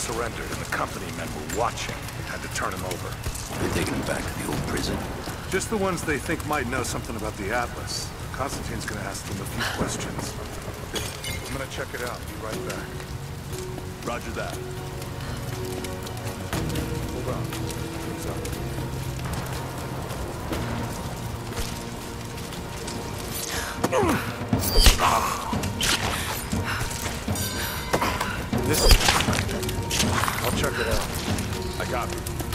surrendered and the company men were watching. Had to turn him over. They're taking him back to the old prison. Just the ones they think might know something about the Atlas. Constantine's gonna ask them a few questions. I'm gonna check it out. Be right back. Roger that. Hold on. What's up? This is... I'll check it out. I got you.